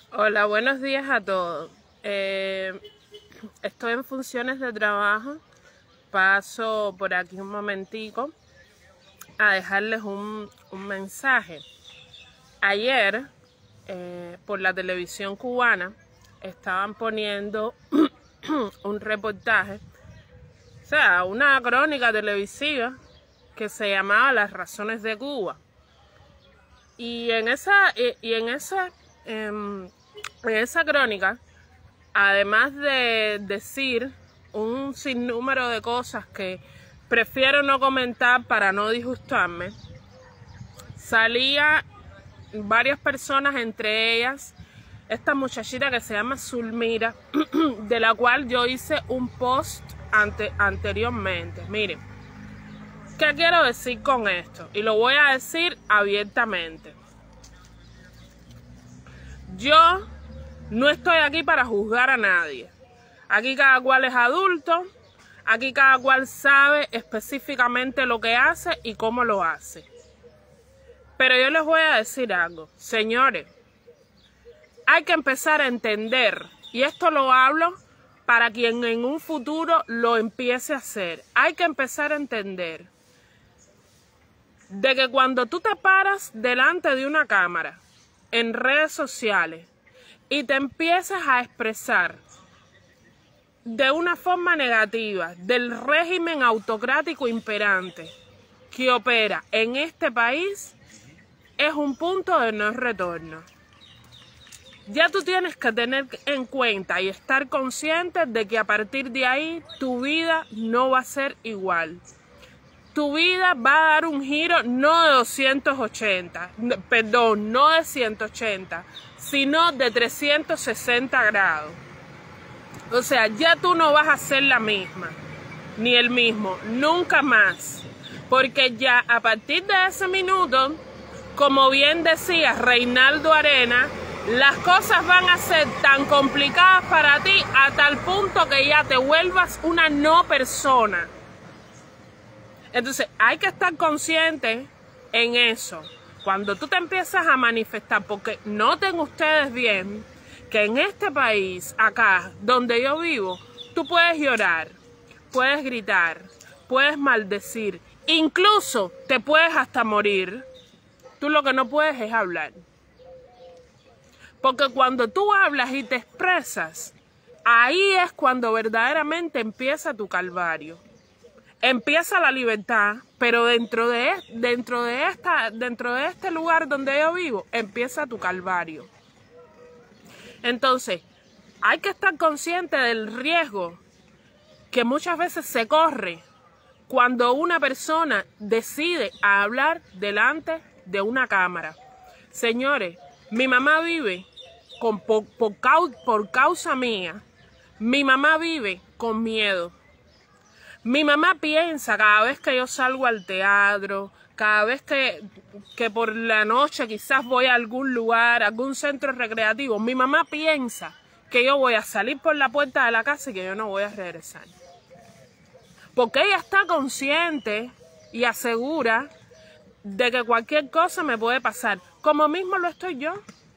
Hola, buenos días a todos. Estoy en funciones de trabajo. Paso por aquí un momentico a dejarles un mensaje. Ayer, por la televisión cubana, estaban poniendo un reportaje, o sea, una crónica televisiva que se llamaba Las razones de Cuba. Y en esa crónica, además de decir un sinnúmero de cosas que prefiero no comentar para no disgustarme, salía varias personas, entre ellas esta muchachita que se llama Zulmira, de la cual yo hice un post anteriormente. Miren, ¿qué quiero decir con esto? Y lo voy a decir abiertamente. Yo no estoy aquí para juzgar a nadie. Aquí cada cual es adulto, aquí cada cual sabe específicamente lo que hace y cómo lo hace. Pero yo les voy a decir algo, señores, hay que empezar a entender, y esto lo hablo para quien en un futuro lo empiece a hacer. Hay que empezar a entender de que cuando tú te paras delante de una cámara en redes sociales y te empiezas a expresar de una forma negativa del régimen autocrático imperante que opera en este país, es un punto de no retorno. Ya tú tienes que tener en cuenta y estar consciente de que a partir de ahí tu vida no va a ser igual. Tu vida va a dar un giro no de 280, perdón, no de 180, sino de 360 grados. O sea, ya tú no vas a ser la misma, ni el mismo, nunca más. Porque ya a partir de ese minuto, como bien decía Reinaldo Arena, las cosas van a ser tan complicadas para ti a tal punto que ya te vuelvas una no persona. Entonces, hay que estar consciente en eso. Cuando tú te empiezas a manifestar, porque noten ustedes bien que en este país, acá, donde yo vivo, tú puedes llorar, puedes gritar, puedes maldecir, incluso te puedes hasta morir. Tú lo que no puedes es hablar. Porque cuando tú hablas y te expresas, ahí es cuando verdaderamente empieza tu calvario. Empieza la libertad, pero dentro de este lugar donde yo vivo, empieza tu calvario. Entonces, hay que estar consciente del riesgo que muchas veces se corre cuando una persona decide hablar delante de una cámara. Señores, mi mamá vive por causa mía. Mi mamá vive con miedo. Mi mamá piensa cada vez que yo salgo al teatro, cada vez que por la noche quizás voy a algún lugar, algún centro recreativo, mi mamá piensa que yo voy a salir por la puerta de la casa y que yo no voy a regresar. Porque ella está consciente y asegura de que cualquier cosa me puede pasar, como mismo lo estoy yo.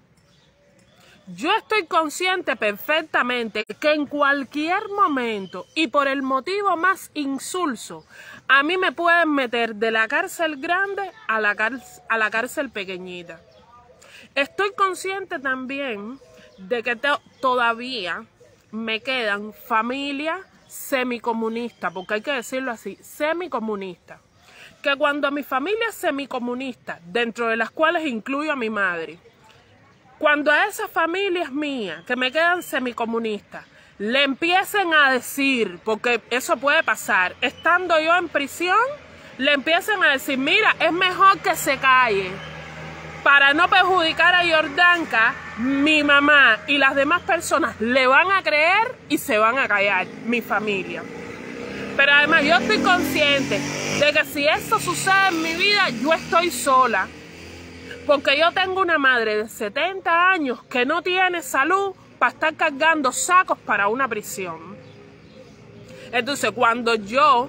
Yo estoy consciente perfectamente que en cualquier momento y por el motivo más insulso, a mí me pueden meter de la cárcel grande a la cárcel pequeñita. Estoy consciente también de que todavía me quedan familias semicomunistas, porque hay que decirlo así, semicomunistas. Que cuando a mi familia semicomunista, dentro de las cuales incluyo a mi madre, cuando a esas familias mías que me quedan semicomunistas le empiecen a decir, porque eso puede pasar, estando yo en prisión, le empiecen a decir, mira, es mejor que se calle para no perjudicar a Yordanka, mi mamá y las demás personas le van a creer y se van a callar, mi familia. Pero además yo estoy consciente de que si eso sucede en mi vida, yo estoy sola. Porque yo tengo una madre de 70 años que no tiene salud para estar cargando sacos para una prisión. Entonces, cuando yo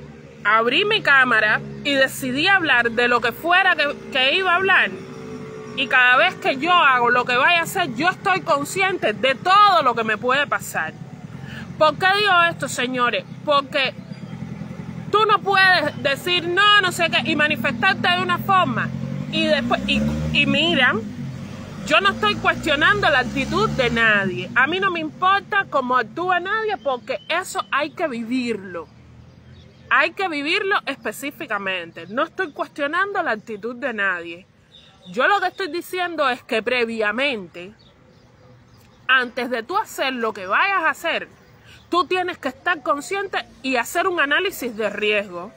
abrí mi cámara y decidí hablar de lo que fuera que iba a hablar, Y cada vez que yo hago lo que vaya a hacer, yo estoy consciente de todo lo que me puede pasar. ¿Por qué digo esto, señores? Porque tú no puedes decir no, no sé qué, y manifestarte de una forma. Y después, y miran, yo no estoy cuestionando la actitud de nadie. A mí no me importa cómo actúa nadie, porque eso hay que vivirlo. Hay que vivirlo específicamente. No estoy cuestionando la actitud de nadie. Yo lo que estoy diciendo es que previamente, antes de tú hacer lo que vayas a hacer, tú tienes que estar consciente y hacer un análisis de riesgo.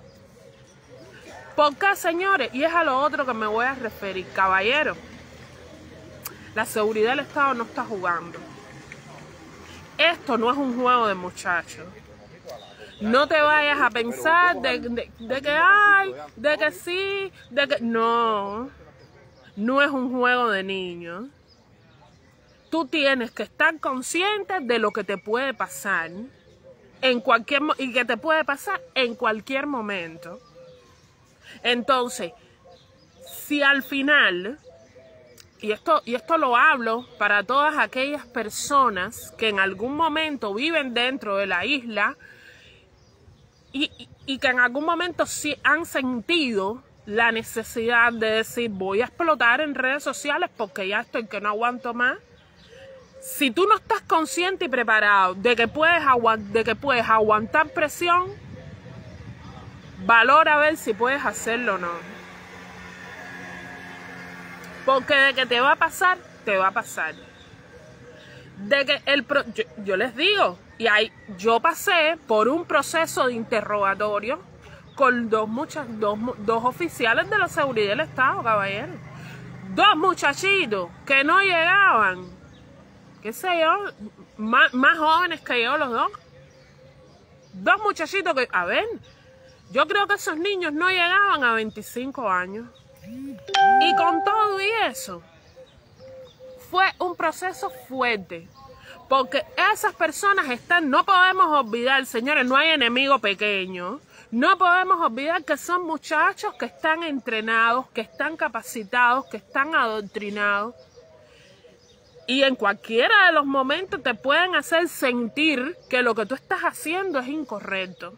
¿Por qué, señores? Y es a lo otro que me voy a referir, caballero. La seguridad del Estado no está jugando. Esto no es un juego de muchachos. No te vayas a pensar de que hay, de que sí, de que... No, no es un juego de niños. Tú tienes que estar consciente de lo que te puede pasar y que te puede pasar en cualquier momento. Entonces, si al final, y esto lo hablo para todas aquellas personas que en algún momento viven dentro de la isla y que en algún momento sí han sentido la necesidad de decir voy a explotar en redes sociales porque ya estoy que no aguanto más. Si tú no estás consciente y preparado de que puedes aguantar presión, valora a ver si puedes hacerlo o no. Porque de que te va a pasar, te va a pasar. De que yo les digo, yo pasé por un proceso de interrogatorio con dos oficiales de la seguridad del Estado, caballero. Dos muchachitos que no llegaban, qué sé yo, más jóvenes que yo los dos. Dos muchachitos que, a ver, yo creo que esos niños no llegaban a 25 años. Y con todo y eso, fue un proceso fuerte. Porque esas personas no podemos olvidar, señores, no hay enemigo pequeño. No podemos olvidar que son muchachos que están entrenados, que están capacitados, que están adoctrinados. Y en cualquiera de los momentos te pueden hacer sentir que lo que tú estás haciendo es incorrecto.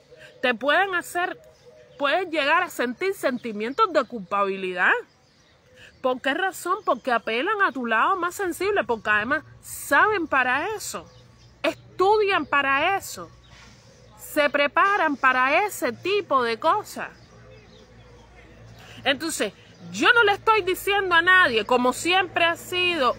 Puedes llegar a sentir sentimientos de culpabilidad. ¿Por qué razón? Porque apelan a tu lado más sensible, porque además saben para eso, estudian para eso, se preparan para ese tipo de cosas. Entonces, yo no le estoy diciendo a nadie, como siempre ha sido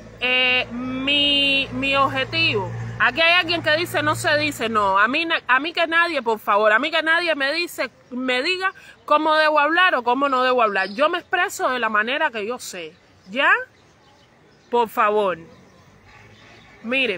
mi objetivo. Aquí hay alguien que dice, no se dice, no. A mí que nadie, por favor, a mí que nadie me diga cómo debo hablar o cómo no debo hablar. Yo me expreso de la manera que yo sé. ¿Ya? Por favor. Miren.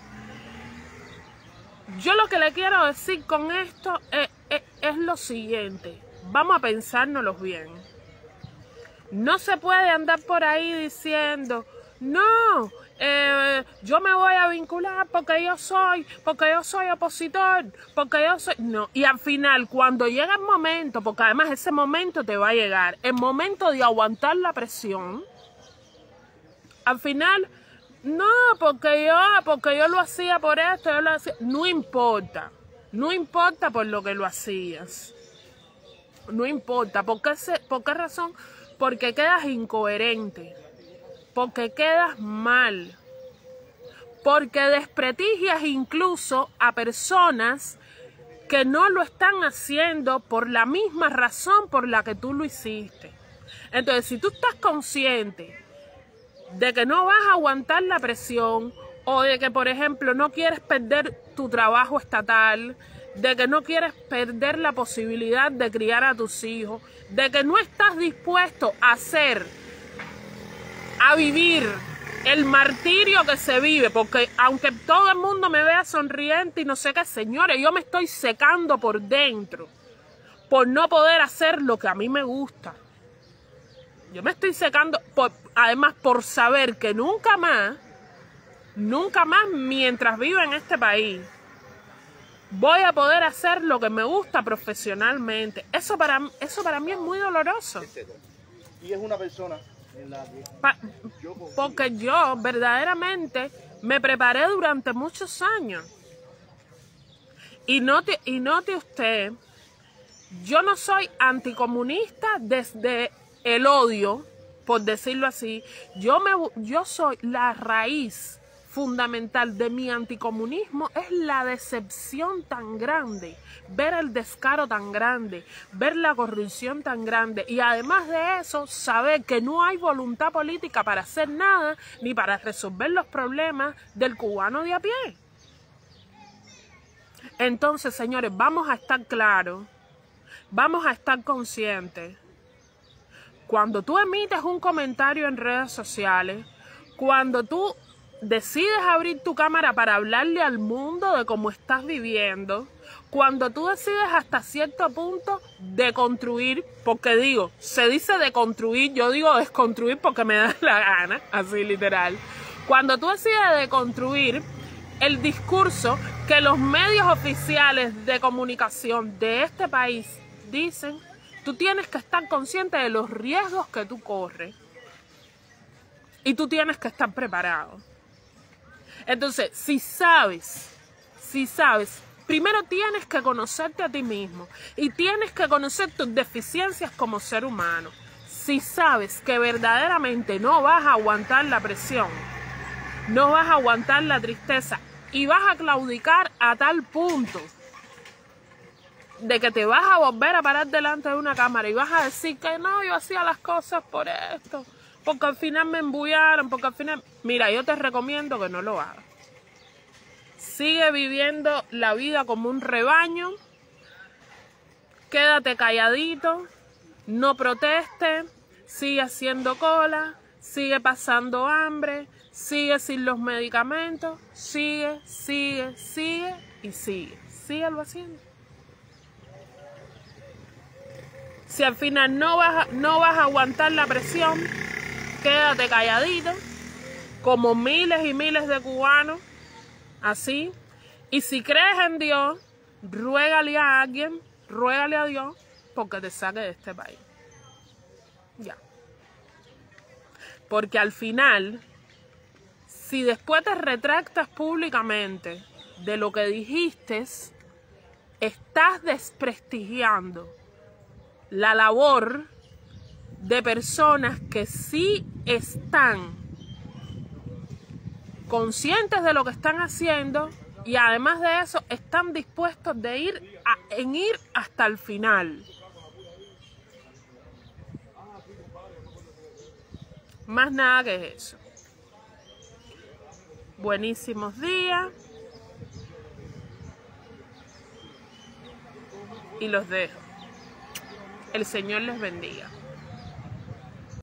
Yo lo que le quiero decir con esto es lo siguiente. Vamos a pensárnoslo bien. No se puede andar por ahí diciendo, no, yo me voy a vincular porque yo soy opositor, porque yo soy... No, y al final, cuando llega el momento, porque además ese momento te va a llegar, el momento de aguantar la presión, al final, no, porque yo lo hacía por esto, yo lo hacía... No importa por lo que lo hacías. No importa, ¿por qué razón? Porque quedas incoherente. Porque quedas mal, porque desprestigias incluso a personas que no lo están haciendo por la misma razón por la que tú lo hiciste. Entonces, si tú estás consciente de que no vas a aguantar la presión o de que, por ejemplo, no quieres perder tu trabajo estatal, de que no quieres perder la posibilidad de criar a tus hijos, de que no estás dispuesto a vivir el martirio que se vive, porque aunque todo el mundo me vea sonriente y no sé qué, señores, yo me estoy secando por dentro por no poder hacer lo que a mí me gusta. Yo me estoy secando, además por saber que nunca más, mientras viva en este país, voy a poder hacer lo que me gusta profesionalmente. Eso para mí es muy doloroso. Y es una persona Porque yo verdaderamente me preparé durante muchos años. Y note usted, yo no soy anticomunista desde el odio, por decirlo así. Yo soy la raíz fundamental de mi anticomunismo, es la decepción tan grande, ver el descaro tan grande, ver la corrupción tan grande y además de eso, saber que no hay voluntad política para hacer nada ni para resolver los problemas del cubano de a pie. Entonces, señores, vamos a estar claros, vamos a estar conscientes. Cuando tú emites un comentario en redes sociales, cuando tú decides abrir tu cámara para hablarle al mundo de cómo estás viviendo, cuando tú decides hasta cierto punto deconstruir, porque digo, se dice deconstruir, yo digo desconstruir porque me da la gana, así literal. Cuando tú decides deconstruir el discurso que los medios oficiales de comunicación de este país dicen, tú tienes que estar consciente de los riesgos que tú corres y tú tienes que estar preparado. Entonces, si sabes, primero tienes que conocerte a ti mismo y tienes que conocer tus deficiencias como ser humano. Si sabes que verdaderamente no vas a aguantar la presión, no vas a aguantar la tristeza y vas a claudicar a tal punto de que te vas a volver a parar delante de una cámara y vas a decir que no, yo hacía las cosas por esto, porque al final me embullaron, porque al final... Mira, yo te recomiendo que no lo hagas. Sigue viviendo la vida como un rebaño, quédate calladito, no protestes, sigue haciendo cola, sigue pasando hambre, sigue sin los medicamentos, sigue y sigue. Síguelo haciendo. Si al final no vas a aguantar la presión, quédate calladito, como miles y miles de cubanos, así. Y si crees en Dios, ruégale a alguien, ruégale a Dios, porque te saque de este país. Ya. Porque al final, si después te retractas públicamente de lo que dijiste, estás desprestigiando la labor de personas que sí están conscientes de lo que están haciendo y además de eso están dispuestos de ir hasta el final. Más nada que eso. Buenísimos días. Y los dejo. El Señor les bendiga.